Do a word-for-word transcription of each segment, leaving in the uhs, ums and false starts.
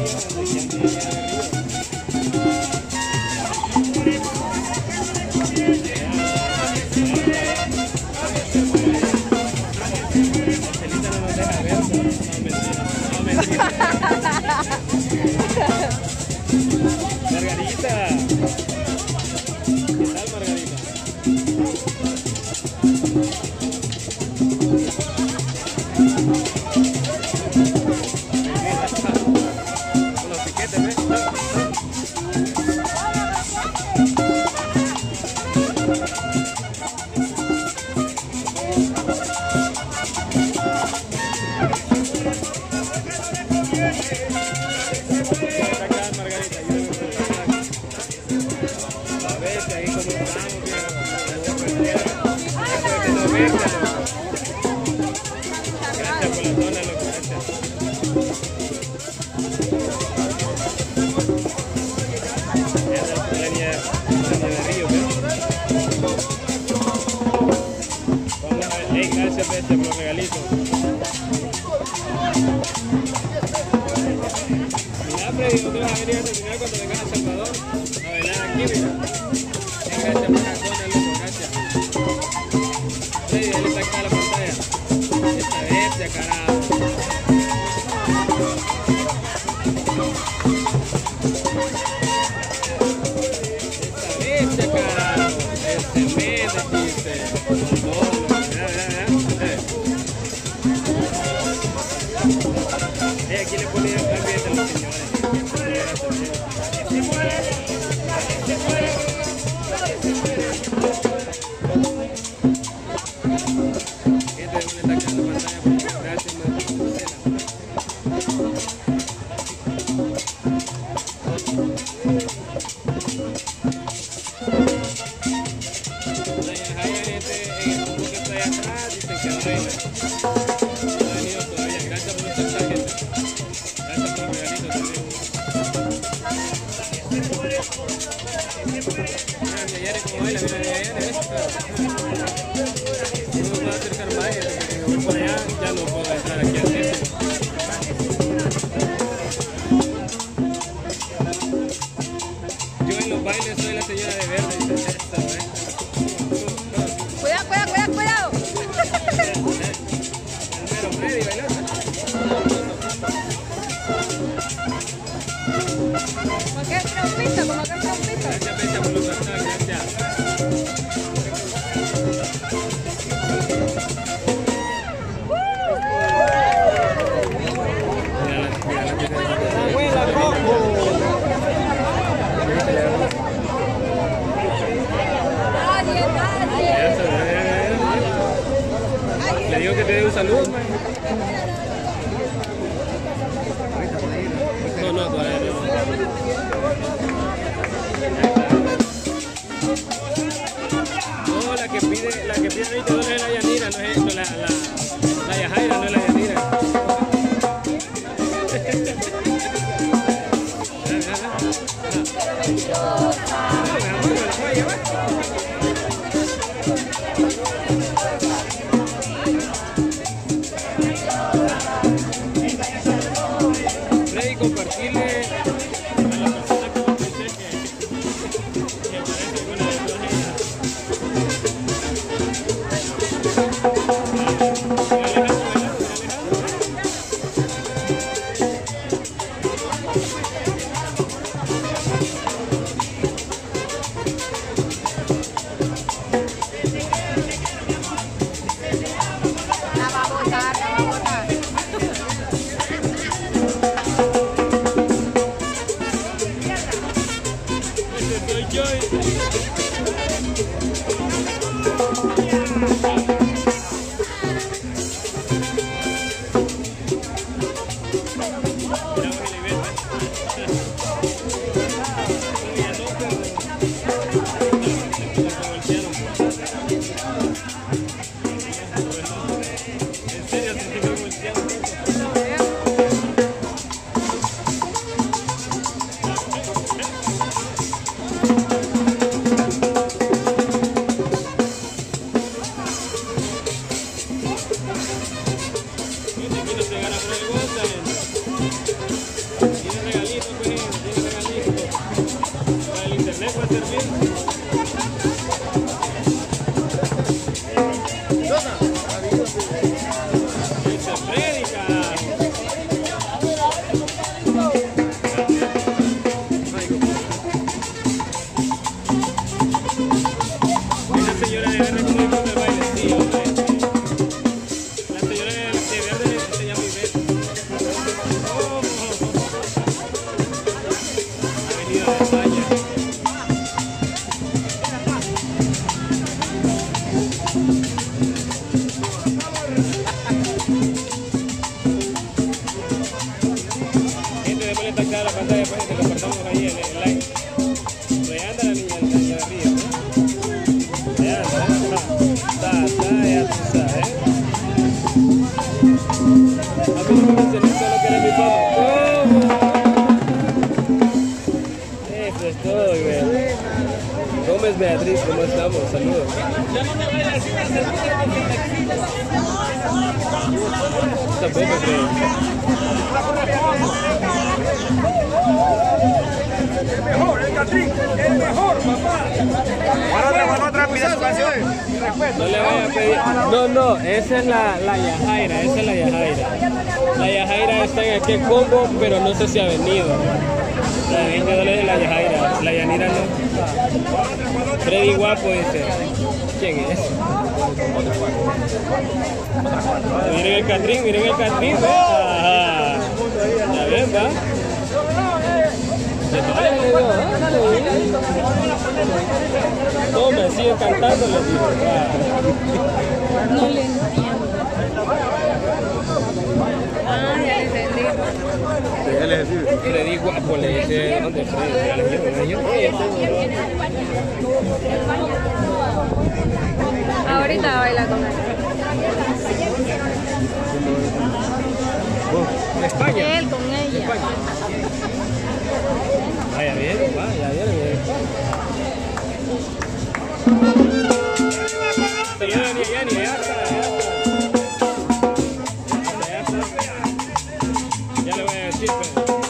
Gracias, Bestia, por los regalitos. Mira, Freddy, ¿no te vas a venir a terminar cuando vengas a Salvador? A bailar aquí, mira. Gracias por la zona, loco, gracias. Freddy, él está acá en la pantalla. Esta bestia, carajo. Esta bestia, carajo. Este mes, dijiste. Aquí le ponía el ambiente a los señores. Gente, ¿dónde está quedando pantalla? Gracias, hay gente en el grupo que está ahí atrás, dicen que no baila. No ha venido todavía. Gracias por estar gente. Yo en los bailes soy la señora de verde. Cuidado, cuidado, cuidado, cuidado. Pero Freddy bailando. Como que es trompito, como que es trompito. Gracias, Bestia, por los cantos, gracias. Le digo que te dé un saludo, man. No, no, todavía no. No, la que pide, la que pide veinte dólares es la Yanira, no es no, la, la, la Yajaira, no es la Yanira. Freddy, compartirle a la persona que me dice que, que parece alguna de todas ellas. La va a botar, la va a botar. Ese soy yo. Aquí no se gana por el gol, Gómez Beatriz, ¿cómo estamos? Saludos. Tampoco creo. El mejor, el Catrín, el mejor, papá. Para otra, para otra, pide su canción. No le voy a pedir. No, no, esa es la, la Yajaira, esa es la Yajaira. La Yajaira está en aquel combo, pero no sé si ha venido. La de veinte dólares de la Yajaira, la Yanira no. Freddy Guapo dice. ¿Quién es? Miren el Catrín, miren el Catrín, ¿ves? Ajá. Ya ven, va. No, me siguen cantando, les digo. No le entiendo. Ah, ya le entendí. Freddy Guapo le dice, ¿dónde Freddy? Ya le digo, ¿no? Yo no, Ahorita baila con él. ¿De España? Él con ella. Vaya bien, vaya bien. Saludos a Yani, Yani, ya está, ya está. Ya está. Ya le voy a decir, pero...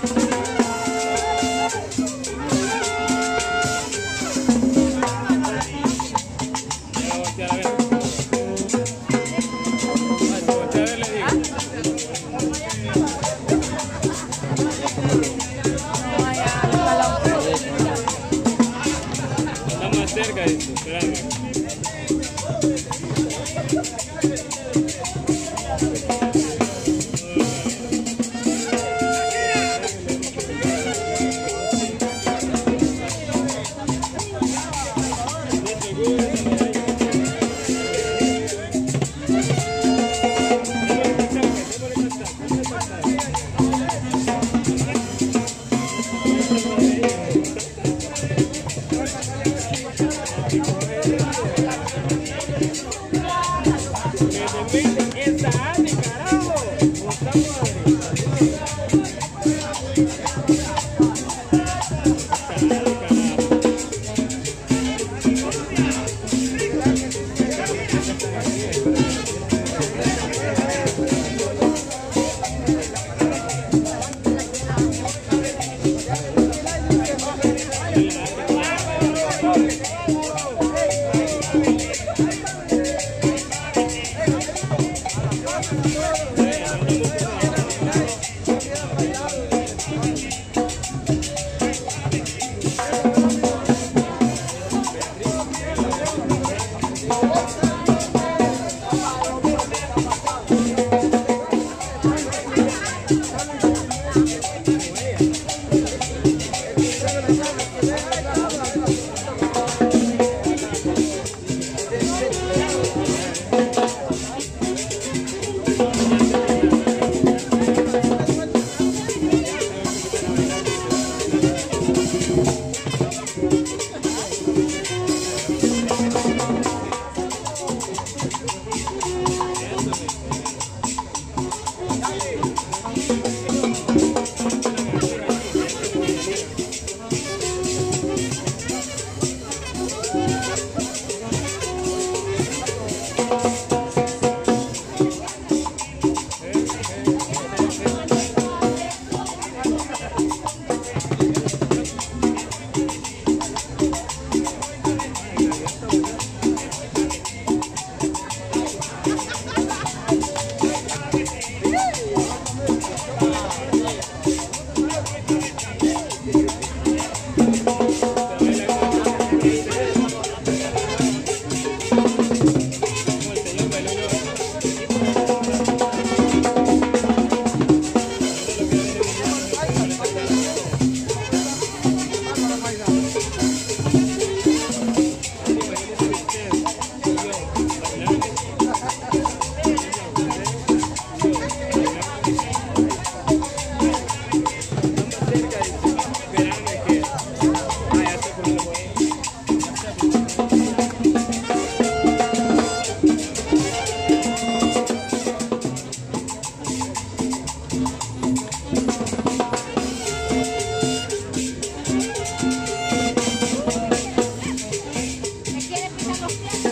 Ya voy a voltear a ver. Ay, si voltea a ver, le digo. Gracias.